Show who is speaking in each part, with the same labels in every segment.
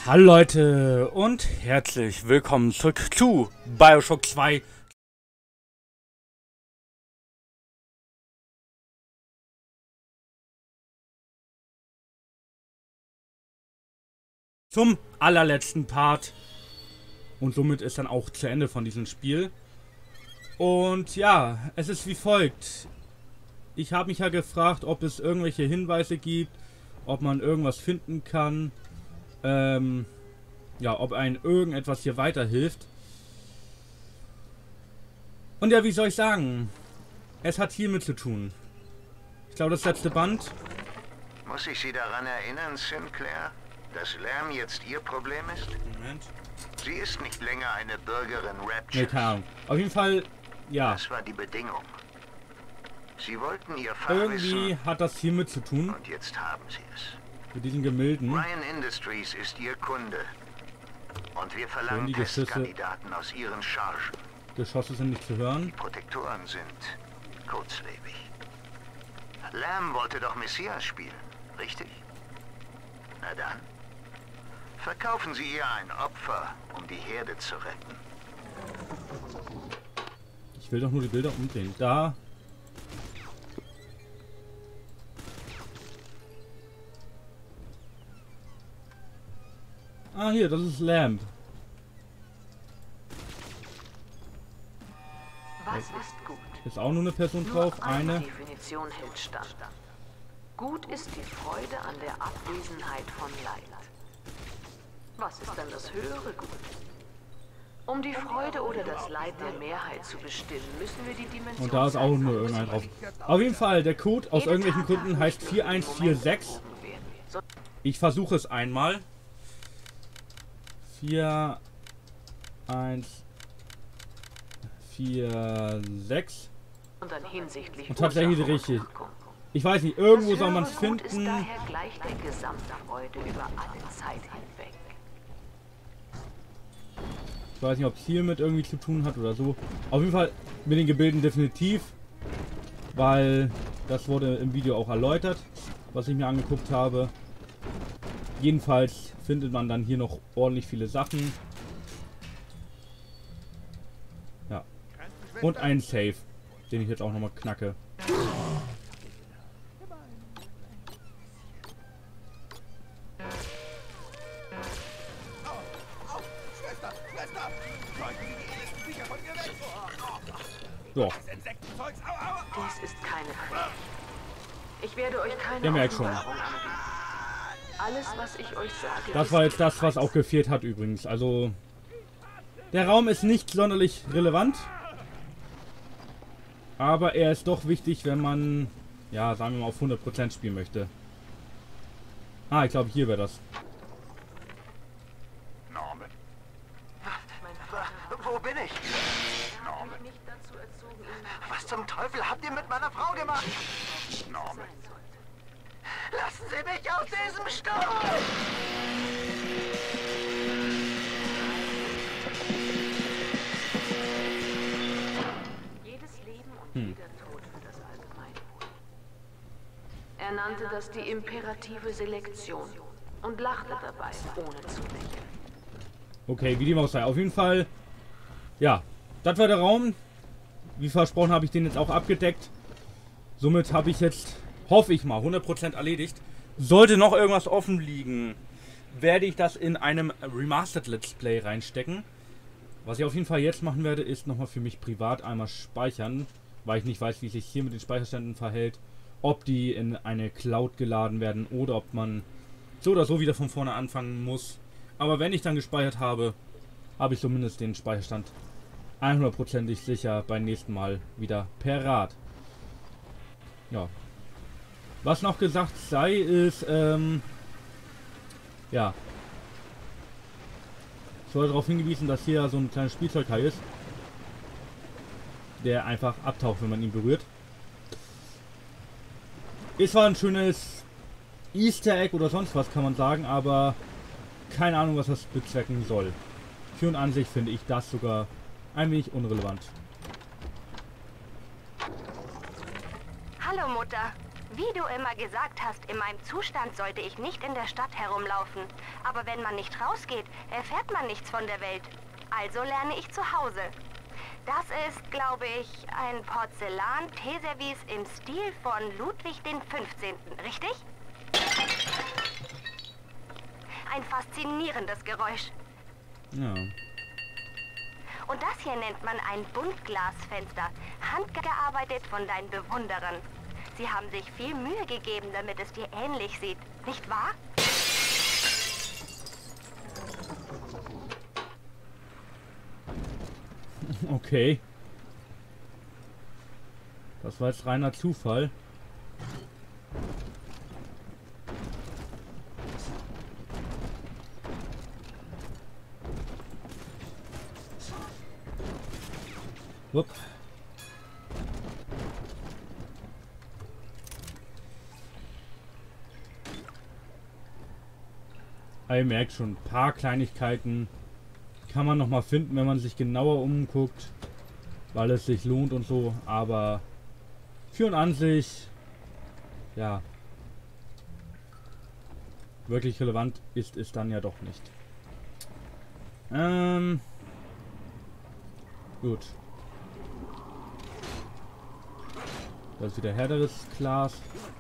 Speaker 1: Hallo Leute und herzlich willkommen zurück zu BioShock 2. Zum allerletzten Part. Und somit ist dann auch zu Ende von diesem Spiel. Und ja, es ist wie folgt. Ich habe mich ja gefragt, ob es irgendwelche Hinweise gibt, ob man irgendwas finden kann. Ja, ob einem irgendetwas hier weiterhilft. Und ja, wie soll ich sagen? Es hat hiermit zu tun. Ich glaube, das letzte Band.
Speaker 2: Muss ich Sie daran erinnern, Sinclair, dass Lärm jetzt Ihr Problem ist?
Speaker 1: Moment.
Speaker 2: Sie ist nicht länger eine Bürgerin
Speaker 1: Ne,
Speaker 2: Rapture.
Speaker 1: keine Ahnung. Auf jeden Fall, ja.
Speaker 2: Das war die Bedingung. Sie wollten Ihr Fach
Speaker 1: Irgendwie
Speaker 2: wissen
Speaker 1: hat das hiermit zu tun.
Speaker 2: und jetzt haben Sie es.
Speaker 1: Mit diesen Gemälden.
Speaker 2: Ryan Industries ist Ihr Kunde. Und wir verlangen
Speaker 1: die Geschosse-
Speaker 2: Testkandidaten aus Ihren Chargen.
Speaker 1: Geschosse sind nicht zu hören.
Speaker 2: Die Protektoren sind kurzlebig. Lamb wollte doch Messias spielen, richtig? Na dann. Verkaufen Sie ihr ein Opfer, um die Herde zu retten.
Speaker 1: Ich will doch nur die Bilder umdrehen. Da. Ah, hier, das ist Lamb.
Speaker 3: Was ist gut?
Speaker 1: Ist auch nur eine Person
Speaker 3: Nur
Speaker 1: drauf.
Speaker 3: eine
Speaker 1: Eine.
Speaker 3: Definition hält stand. Gut ist die Freude an der Abwesenheit von Leid. Was ist dann das höhere Gut? Um die Freude oder das Leid der Mehrheit zu bestimmen, müssen wir die Dimension...
Speaker 1: Und da ist auch nur irgendein drauf. Auf jeden Fall, der Code aus irgendwelchen Gründen heißt 4146. Ich versuche es einmal. 4146.
Speaker 3: Und dann hinsichtlich
Speaker 1: Und tatsächlich
Speaker 3: Ursache und
Speaker 1: richtig.
Speaker 3: Wirkung.
Speaker 1: Ich weiß nicht, irgendwo
Speaker 3: Das
Speaker 1: soll man es
Speaker 3: höhere Gut ist
Speaker 1: finden.
Speaker 3: daher gleich der Gesamtfreude über alle Zeit hinweg.
Speaker 1: Ich weiß nicht, ob es hiermit irgendwie zu tun hat oder so. Auf jeden Fall mit den Gebilden definitiv. Weil das wurde im Video auch erläutert, was ich mir angeguckt habe. Jedenfalls findet man dann hier noch ordentlich viele Sachen. Ja. Und einen Safe, den ich jetzt auch nochmal knacke. So,
Speaker 3: Dies ist keine Qual. Ich werde euch keine
Speaker 1: ihr merkt schon.
Speaker 3: Offenbarung anbieten. Alles, was ich euch sage,
Speaker 1: Das
Speaker 3: ist
Speaker 1: war jetzt das, was auch gefehlt hat übrigens. Also, der Raum ist nicht sonderlich relevant. Aber er ist doch wichtig, wenn man, ja, sagen wir mal, auf 100% spielen möchte. Ah, ich glaube, hier wäre das.
Speaker 2: Norman. Wo bin ich?
Speaker 3: Norman. Nicht dazu erzogen, ihn
Speaker 2: Was zum Teufel habt ihr mit meiner Frau gemacht? Norman. Lassen Sie mich aus diesem Sturm!
Speaker 3: jedes Leben und jeder Tod für das Allgemeinwohl. Er nannte das die imperative Selektion und lachte dabei, ohne zu lächeln.
Speaker 1: Okay, wie dem auch sei. Auf jeden Fall, ja, das war der Raum. Wie versprochen habe ich den jetzt auch abgedeckt. Somit habe ich jetzt, hoffe ich mal, 100% erledigt. Sollte noch irgendwas offen liegen, werde ich das in einem Remastered Let's Play reinstecken. Was ich auf jeden Fall jetzt machen werde, ist nochmal für mich privat einmal speichern, weil ich nicht weiß, wie sich hier mit den Speicherständen verhält. Ob die in eine Cloud geladen werden oder ob man so oder so wieder von vorne anfangen muss. Aber wenn ich dann gespeichert habe, habe ich zumindest den Speicherstand 100%ig sicher beim nächsten Mal wieder parat. Ja. Was noch gesagt sei, ist, ja. Ich wurde darauf hingewiesen, dass hier so ein kleines Spielzeugteil ist, der einfach abtaucht, wenn man ihn berührt. Ist zwar ein schönes Easter Egg oder sonst was, kann man sagen, aber keine Ahnung, was das bezwecken soll. Für und an sich finde ich das sogar ein wenig unrelevant.
Speaker 4: Hallo Mutter. Wie du immer gesagt hast, in meinem Zustand sollte ich nicht in der Stadt herumlaufen. Aber wenn man nicht rausgeht, erfährt man nichts von der Welt. Also lerne ich zu Hause. Das ist, glaube ich, ein Porzellan-Teeservice im Stil von Ludwig den 15., richtig? Ein faszinierendes Geräusch.
Speaker 1: Ja.
Speaker 4: Und das hier nennt man ein Buntglasfenster, handgearbeitet von deinen Bewunderern. Sie haben sich viel Mühe gegeben, damit es dir ähnlich sieht, nicht wahr?
Speaker 1: Okay. Das war jetzt reiner Zufall. Wupp. Ihr merkt schon, ein paar Kleinigkeiten kann man noch mal finden, wenn man sich genauer umguckt, weil es sich lohnt und so, aber für und an sich, ja, wirklich relevant ist es dann ja doch nicht. Gut. Das ist wieder härteres Glas.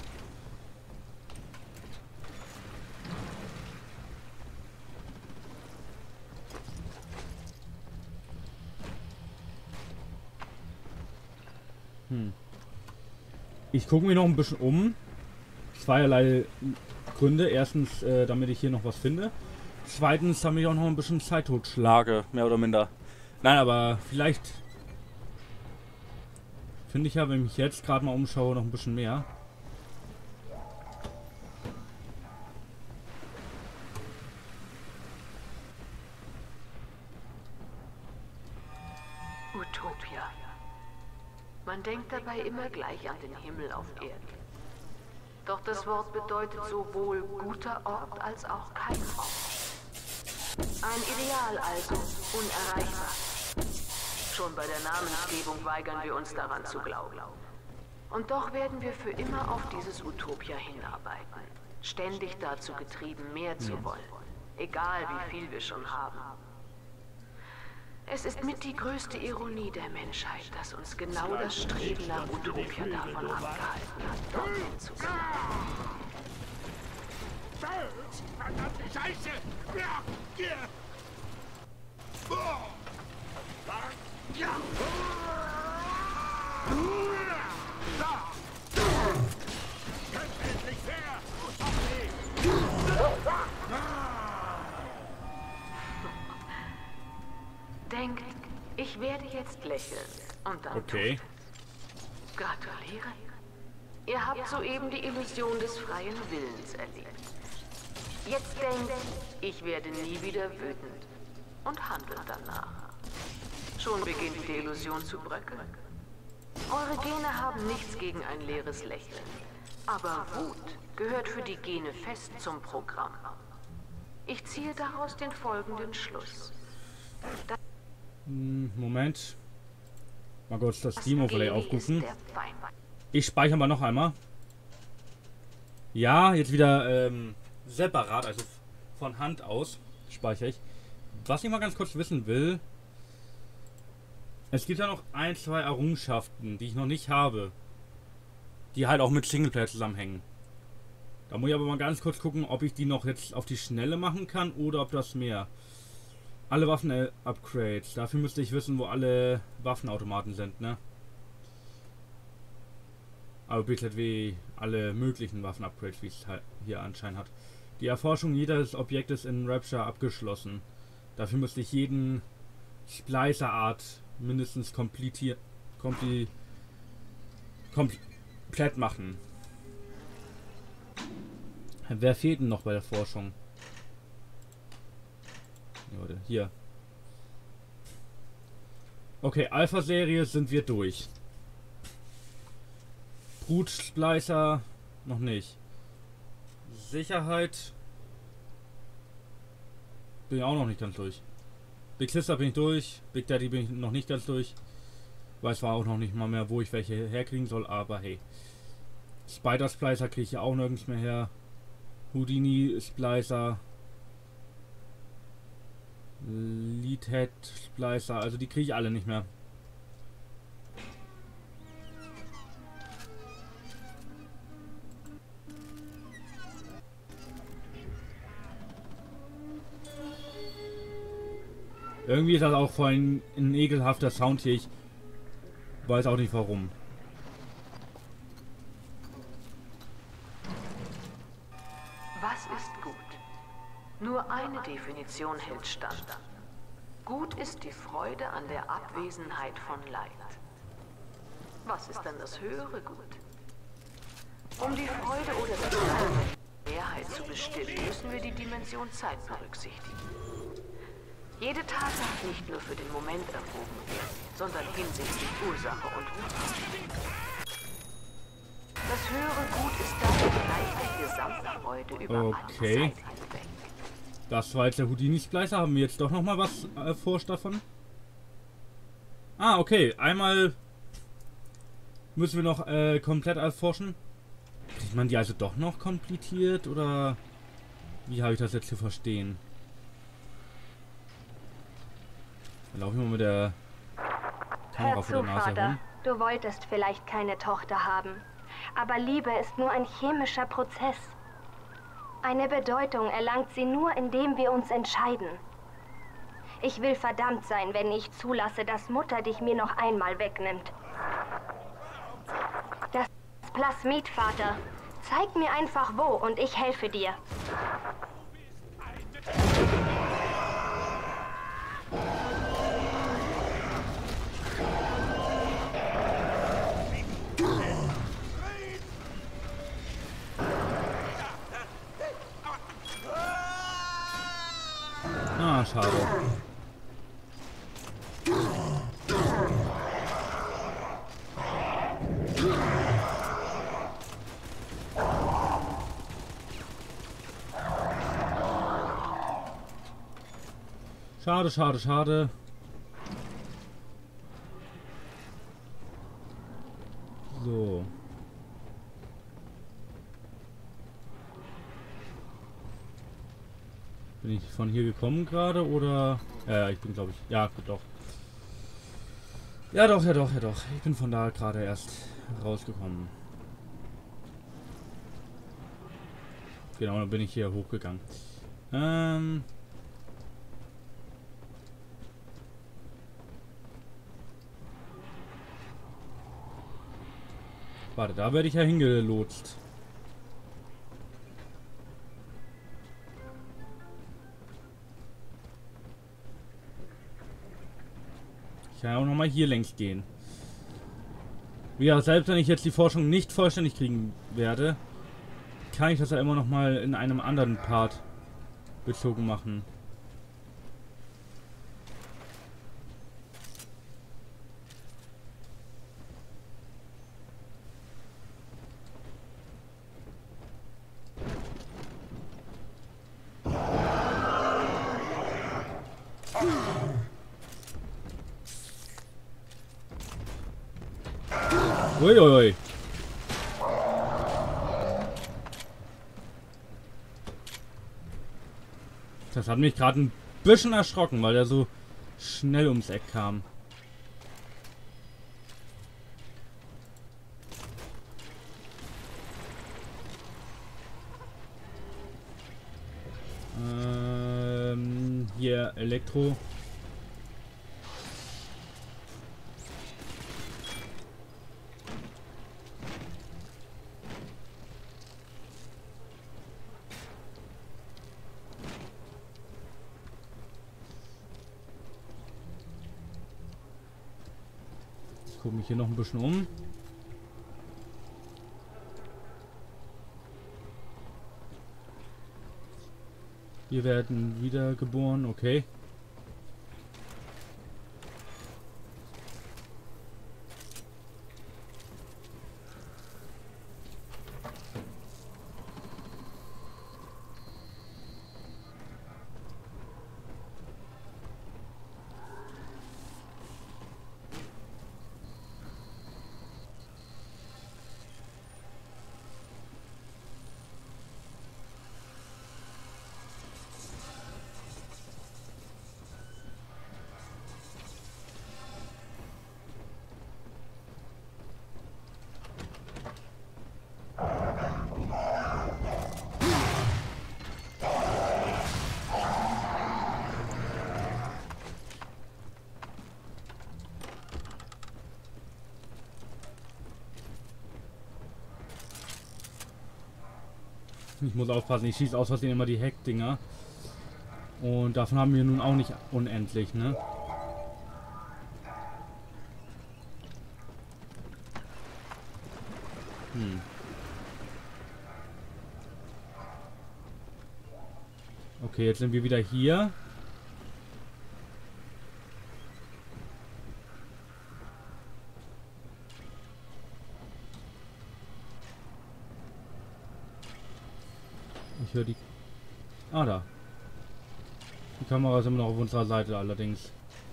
Speaker 1: Ich gucke mich noch ein bisschen um. Zweierlei Gründe. Erstens, damit ich hier noch was finde. Zweitens, damit ich auch noch ein bisschen Zeit totschlage, mehr oder minder. Nein, aber vielleicht finde ich ja, wenn ich mich jetzt gerade mal umschaue, noch ein bisschen mehr.
Speaker 3: Utopia. Man denkt dabei immer gleich an den Himmel auf Erden. Doch das Wort bedeutet sowohl guter Ort als auch kein Ort. Ein Ideal also, unerreichbar. Schon bei der Namensgebung weigern wir uns daran zu glauben. Und doch werden wir für immer auf dieses Utopia hinarbeiten. Ständig dazu getrieben, mehr zu wollen. Egal wie viel wir schon haben. Es ist mit die größte Ironie der Menschheit, dass uns genau das Streben nach Utopia davon abgehalten hat, dorthin zu kommen.
Speaker 2: Verdammte Scheiße! Endlich fair!
Speaker 3: Denkt, ich werde jetzt lächeln und dann
Speaker 1: Okay.
Speaker 3: gratuliere. Ihr habt soeben die Illusion des freien Willens erlebt. Jetzt denkt, ich werde nie wieder wütend und handelt danach. Schon beginnt die Illusion zu bröckeln. Eure Gene haben nichts gegen ein leeres Lächeln. Aber Wut gehört für die Gene fest zum Programm. Ich ziehe daraus den folgenden Schluss.
Speaker 1: Moment. Mal kurz das Steam-Overlay aufrufen.
Speaker 3: Der Feind.
Speaker 1: Ich speichere mal noch einmal. Ja, jetzt wieder separat, also von Hand aus speichere ich. Was ich mal ganz kurz wissen will. Es gibt ja noch ein, zwei Errungenschaften, die ich noch nicht habe. Die halt auch mit Singleplayer zusammenhängen. Da muss ich aber mal ganz kurz gucken, ob ich die noch jetzt auf die Schnelle machen kann oder ob das mehr. Alle Waffen-Upgrades. Dafür müsste ich wissen, wo alle Waffenautomaten sind, ne? Aber BZW, alle möglichen Waffen-Upgrades, wie es halt hier anscheinend hat. Die Erforschung jedes Objektes in Rapture abgeschlossen. Dafür müsste ich jeden Splicer-Art mindestens komplett machen. Wer fehlt denn noch bei der Forschung? Ja, hier. Okay, Alpha-Serie sind wir durch. Brutsplicer noch nicht. Sicherheit bin ich auch noch nicht ganz durch. Big Sister bin ich durch. Big Daddy bin ich noch nicht ganz durch. Weiß zwar auch noch nicht mal mehr, wo ich welche herkriegen soll, aber hey. Spider Splicer kriege ich ja auch nirgends mehr her. Houdini Splicer. Leadhead Splicer, also die kriege ich alle nicht mehr. Irgendwie ist das auch voll ein ekelhafter Sound hier. Ich weiß auch nicht warum.
Speaker 3: Was ist gut? Nur eine Definition hält stand. Gut ist die Freude an der Abwesenheit von Leid. Was ist dann das höhere Gut? Um die Freude oder das Leid der Mehrheit zu bestimmen, müssen wir die Dimension Zeit berücksichtigen. Jede Tat darf nicht nur für den Moment erwogen werden, sondern hinsichtlich Ursache und Ursache. Das höhere Gut ist dann gleich der Gesamtfreude über alle Zeit hinweg.
Speaker 1: Das war jetzt der Houdini Splicer. Haben wir jetzt doch nochmal was erforscht davon? Ah, okay. Einmal müssen wir noch komplett erforschen. Kriegt man die also doch noch komplettiert? Oder wie habe ich das jetzt zu verstehen? Dann laufe ich mal mit der Kamera
Speaker 4: Hör
Speaker 1: vor der
Speaker 4: zu,
Speaker 1: Nase
Speaker 4: Vater.
Speaker 1: herum.
Speaker 4: Du wolltest vielleicht keine Tochter haben. Aber Liebe ist nur ein chemischer Prozess. Eine Bedeutung erlangt sie nur, indem wir uns entscheiden. Ich will verdammt sein, wenn ich zulasse, dass Mutter dich mir noch einmal wegnimmt. Das Plasmid, Vater. Zeig mir einfach wo und ich helfe dir.
Speaker 1: Ah, schade. Schade, schade, schade. So. Bin ich von hier gekommen gerade oder? Ja, ich bin glaube ich. Ja, gut, doch. Ja doch, ja doch, ja doch. Ich bin von da gerade erst rausgekommen. Genau, dann bin ich hier hochgegangen. Warte, da werde ich ja hingelotst. Ich kann auch noch mal hier längs gehen. Ja, selbst wenn ich jetzt die Forschung nicht vollständig kriegen werde, kann ich das ja immer noch mal in einem anderen Part bezogen machen. Uiuiui. Das hat mich gerade ein bisschen erschrocken, weil er so schnell ums Eck kam. Hier Elektro. Ich gucke mich hier noch ein bisschen um. Wir werden wiedergeboren, okay. Ich muss aufpassen, ich schieße aus Versehen immer die Heckdinger. Und davon haben wir nun auch nicht unendlich, ne? Okay, jetzt sind wir wieder hier. Ich höre die... Ah, da. Die Kamera ist immer noch auf unserer Seite allerdings.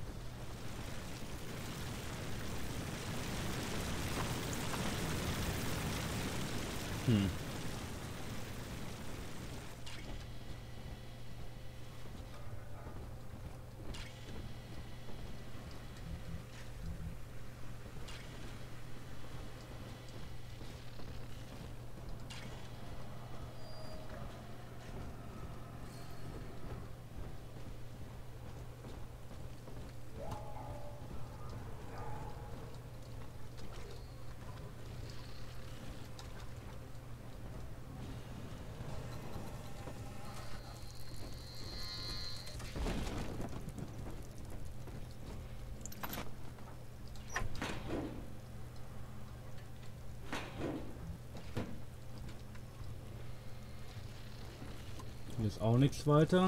Speaker 1: Hier ist auch nichts weiter.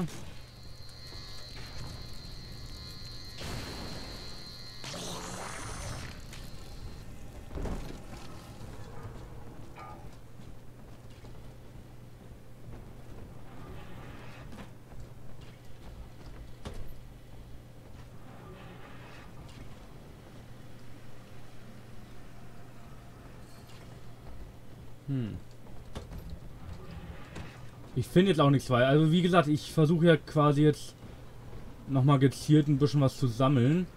Speaker 1: Ich finde jetzt auch nichts weiter. Also wie gesagt, ich versuche ja quasi jetzt nochmal gezielt ein bisschen was zu sammeln.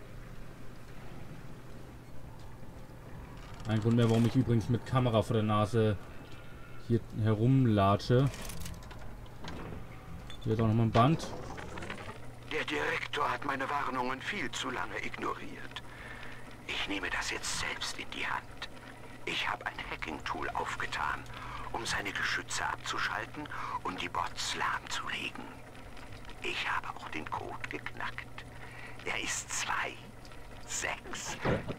Speaker 1: Ein Grund mehr, warum ich übrigens mit Kamera vor der Nase hier herumlatsche. Hier ist auch nochmal ein Band.
Speaker 2: Der Direktor hat meine Warnungen viel zu lange ignoriert. Ich nehme das jetzt selbst in die Hand. Ich habe ein Hacking-Tool aufgetan, um seine Geschütze abzuschalten und die Bots lahmzulegen. Ich habe auch den Code geknackt. Er ist 2-6.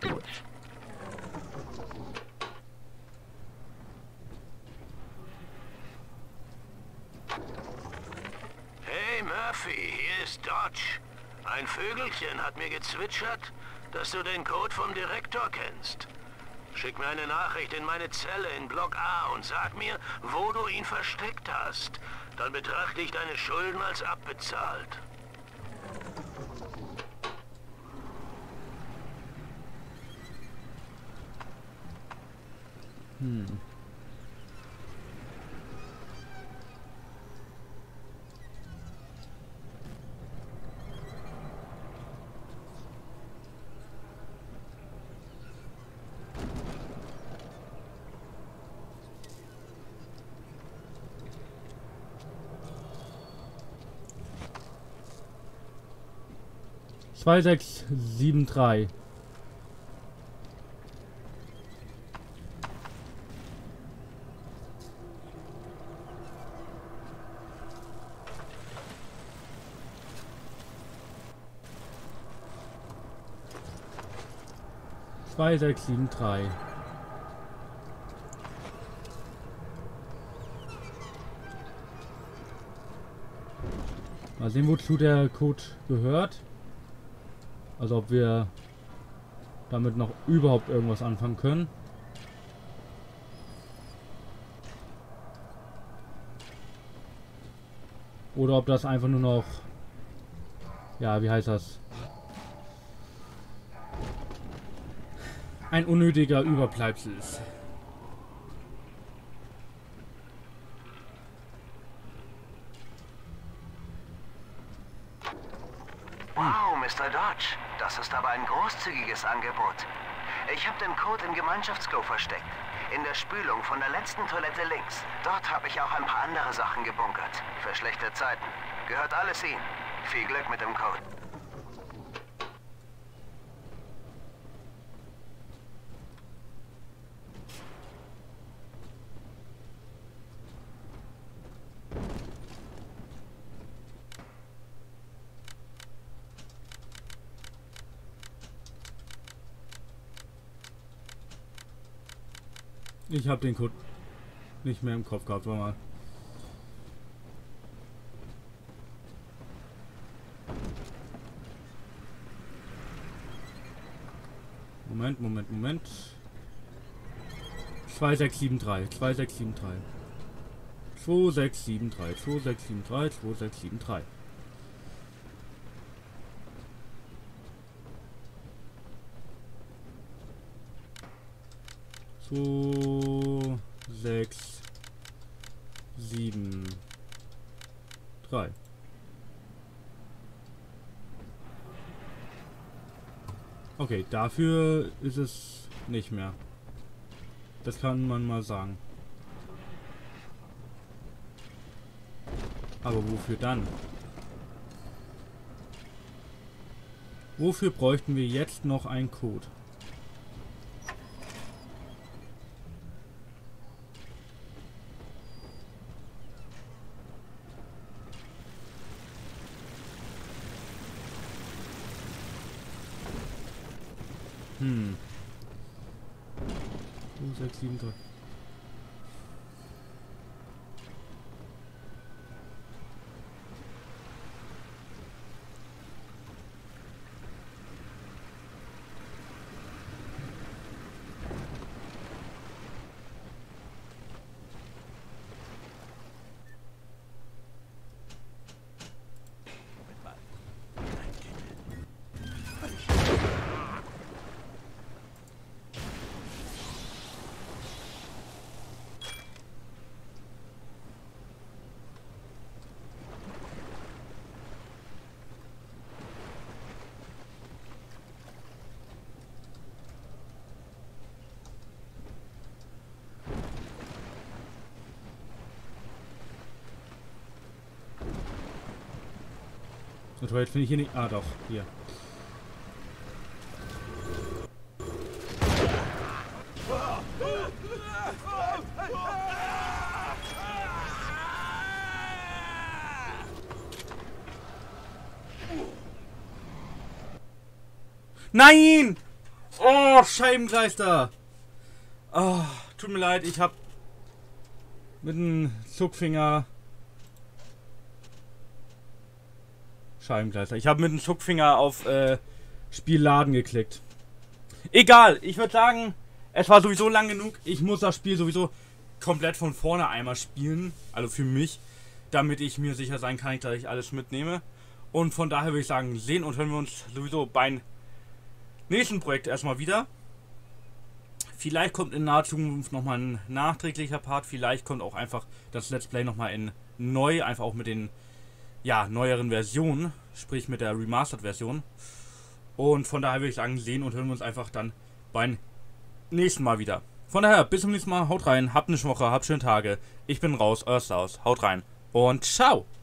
Speaker 5: Hey Murphy, hier ist Dodge. Ein Vögelchen hat mir gezwitschert, dass du den Code vom Direktor kennst. Schick mir eine Nachricht in meine Zelle in Block A und sag mir, wo du ihn versteckt hast. Dann betrachte ich deine Schulden als abbezahlt.
Speaker 1: Zwei, 6, 7, 3. Zwei, 6, 7, 3. Mal sehen, wozu der Code gehört. Also ob wir damit noch überhaupt irgendwas anfangen können. Oder ob das einfach nur noch... Ja, wie heißt das? Ein unnötiger Überbleibsel ist.
Speaker 2: Wow, Mr. Dodge. Das ist aber ein großzügiges Angebot. Ich habe den Code im Gemeinschaftsklo versteckt. In der Spülung von der letzten Toilette links. Dort habe ich auch ein paar andere Sachen gebunkert. Für schlechte Zeiten. Gehört alles Ihnen. Viel Glück mit dem Code.
Speaker 1: Ich habe den Code nicht mehr im Kopf gehabt, warte mal. Moment. 2673, 2673. 2673, 2673, 2673. So, 6, 7, 3. Okay, dafür ist es nicht mehr. Das kann man mal sagen. Aber wofür dann? Wofür bräuchten wir jetzt noch einen Code? Hm. 6, 7, 3. So toll, jetzt finde ich hier nicht. Ah, doch, hier. Nein! Oh, Scheibengleister! Oh, tut mir leid, ich hab mit dem Zuckfinger. Scheibengleister. Ich habe mit dem Zuckfinger auf Spiel laden geklickt. Egal, ich würde sagen, es war sowieso lang genug. Ich muss das Spiel sowieso komplett von vorne einmal spielen. Also für mich, damit ich mir sicher sein kann, dass ich alles mitnehme. Und von daher würde ich sagen, sehen und hören wir uns sowieso beim nächsten Projekt erstmal wieder. Vielleicht kommt in naher Zukunft nochmal ein nachträglicher Part. Vielleicht kommt auch einfach das Let's Play nochmal in neu, einfach auch mit den neueren Versionen, sprich mit der Remastered-Version. Und von daher würde ich sagen, sehen und hören wir uns einfach dann beim nächsten Mal wieder. Von daher, bis zum nächsten Mal, haut rein, habt eine Woche, habt schöne Tage. Ich bin raus, euer Staus, haut rein und ciao!